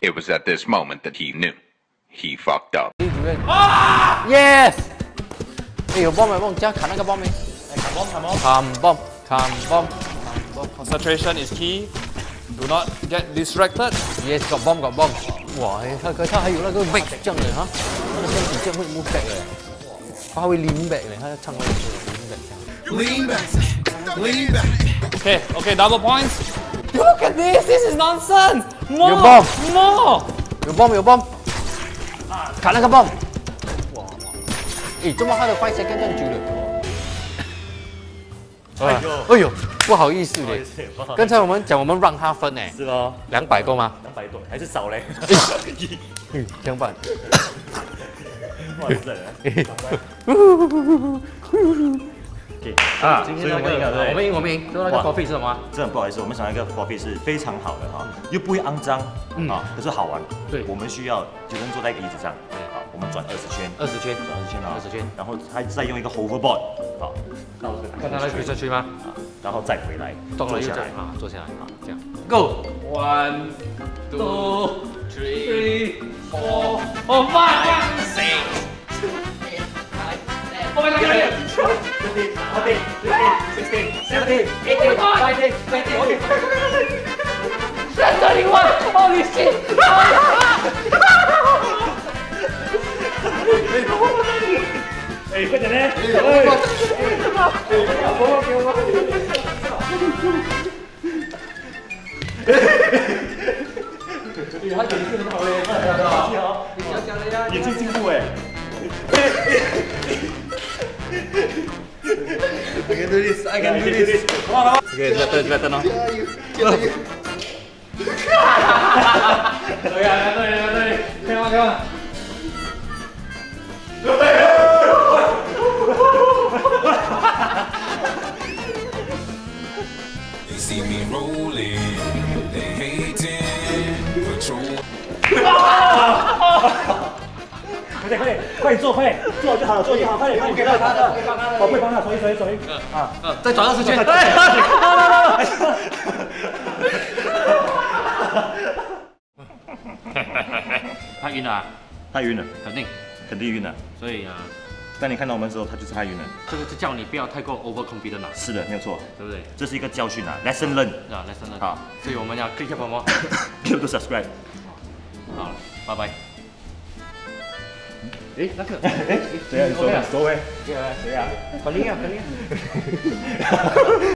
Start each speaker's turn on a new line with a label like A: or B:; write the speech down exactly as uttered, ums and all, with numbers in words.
A: It was at this moment that he knew. He fucked up.
B: Yes！ 哎，有 bomb 有 bomb， 加砍那个 bomb 没？
C: 砍 bomb 砍 bomb。
B: 砍 bomb， 砍 bomb。
D: Concentration is key. Do not get distracted.
B: Yes， got bomb got bomb。哇，他佢他还有那个 back 这样的哈，他的身体这样会 move back 的，他会 lean back 的，他要唱那个 lean back 这样。Lean back, lean back。
D: Okay, okay, double points. Look at this. This is nonsense. More,
B: 有 bomb
D: more.
B: 有 bomb 有 bomb。砍那个 bomb。哇！诶，怎么他的 five second 这样久了？哎呦，哎呦，不好意思嘞。刚才我们讲我们让他分诶，
C: 是咯，
B: 两百够吗？
C: 两百多还是少嘞？
B: 嗯，两百。
C: 不好意思。
B: 啊，今天那个我们赢我们赢，说那个 forfeit 是什么？
C: 真的不好意思，我们想要一个 forfeit 是非常好的哈，又不会肮脏啊，可是好玩。
B: 对，
C: 我们需要九个人坐在一个椅子上，好，我们转二十圈，
B: 二十圈，
C: 转二十圈啊，
B: 二十圈，
C: 然后还再用一个 hoverboard， 好，到这个，
B: 看他那个圈吗？
C: 然后再回来，
B: 动了又再啊，坐下来啊，这样 ，Go one two three four
D: Oh my! Six. Oh my God!
C: fourteen, sixteen, seventeen, eighteen, nineteen, twenty.
D: thirty-one! Holy shit!
C: 哎，快点嘞！
B: 他演技很好嘞，你想想了呀，
C: 眼睛进步哎。
B: I can do this, I can do this. Come on, come on. Okay, it's better, it's better now. Okay, better, better. Come on, come on.
E: They see me rolling, they hating, control.
C: 快点快点，快点做，快点做就好了，做就好，快点快点给到他的，我会帮他，手一手一手一啊，
B: 再转二十圈。他晕了，
C: 他晕了，
B: 肯定，
C: 肯定晕了。
B: 所以啊，
C: 当你看到我们的时候，他就是他晕了。
B: 这个就叫你不要太过 overconfident 啊，
C: 是的，没有错，
B: 对不对？
C: 这是一个教训啊 ，lesson learn
B: 啊，lesson learn。
C: 好，
B: 所以我们要 click 什么？
C: 记得 subscribe。
B: 好了，拜拜。诶，那个，
C: 哎，谁啊？你说，说喂，
B: 谁啊？肯定啊，肯定。